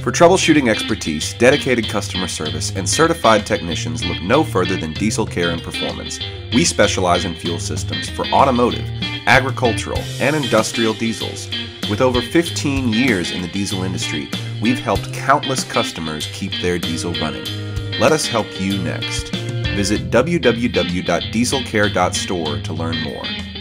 For troubleshooting expertise, dedicated customer service, and certified technicians, look no further than Diesel Care and Performance. We specialize in fuel systems for automotive, agricultural, and industrial diesels. With over 15 years in the diesel industry, we've helped countless customers keep their diesel running. Let us help you next. Visit www.dieselcare.store to learn more.